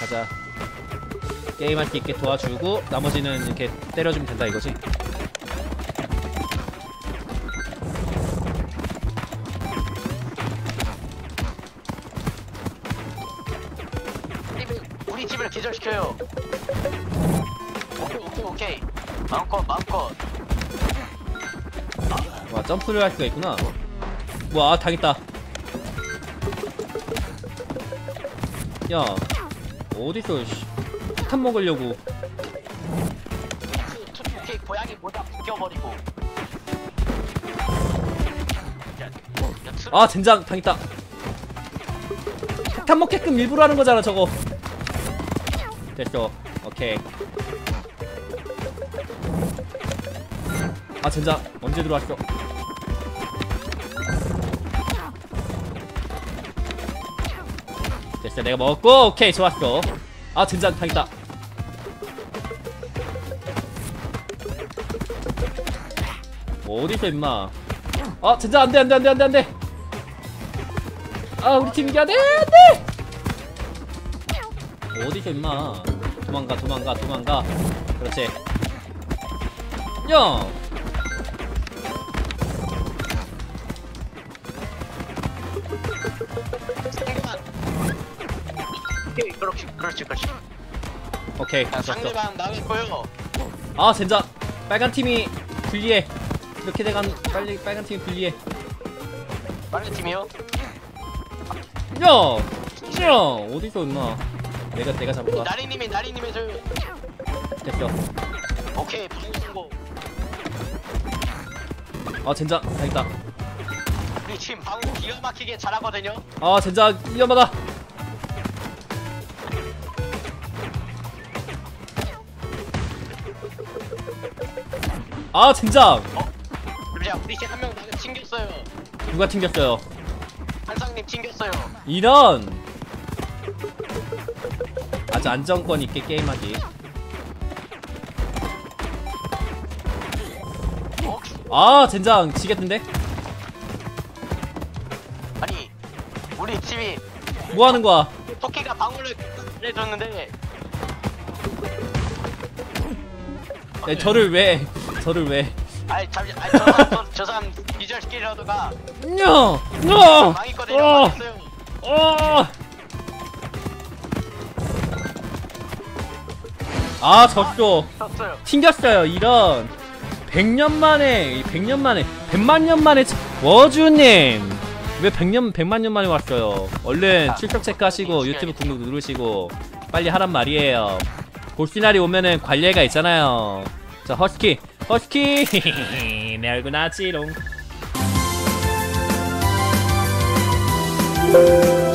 가자. 게임할 수 있게 도와주고 나머지는 이렇게 때려주면 된다 이거지. 우리 집을 기절시켜요. 오케이. 마음껏. 와, 점프를 할 수가 있구나. 와, 당했다. 야, 어디서 폭탄 먹으려고. 오케이, 고양이 모자 벗겨버리고. 아, 젠장 당했다. 폭탄 먹게끔 일부러 하는 거잖아 저거. 됐어. 오케이. 아, 젠장 언제 들어왔어? 됐어, 내가 먹었고. 오케이, 좋았어. 아, 젠장 당했다. 어디서 임마. 아, 젠장 안돼. 아, 우리 팀 이겨야 돼. 안돼. 어디서 임마. 도망가. 그렇지. 야. 오케이, 그렇지. 오케이. 자, 상대방 나갔고요. 아, 젠장. 빨간 팀이 불리해. 이렇게 돼간 빨리 빨간 팀이 불리해. 빨리 팀이요? 야, 어디서 임마. 내가 잡은 거야. 나리님이 저. 됐어. 오케이, 방송고. 아, 젠장 당했다. 우리 팀 방송 기가 막히게 잘하거든요. 아, 젠장 위험하다. 아, 젠장. 잠시만, 우리 팀 한 명 튕겼어요. 누가 튕겼어요? 한상님 튕겼어요. 이런. 아주 안정권 있게 게임하기. 아, 젠장 지겠는데? 아니, 우리 팀이 뭐 하는 거야? 토끼가 방울을 해줬는데. 야, 저를 왜? 아니, 저 사람 기절시키려다가 망했거든요. 망했어요. 아, 졌어. 졌어요. 튕겼어요. 이런. 100년 만에 100만 년 만에 워주님 왜 100만 년 만에 왔어요? 얼른 출석 체크하시고 유튜브 구독 누르시고 빨리 하란 말이에요. 볼시나리 오면은 관리가 있잖아요. 자, 허스키 내 얼굴 나지롱.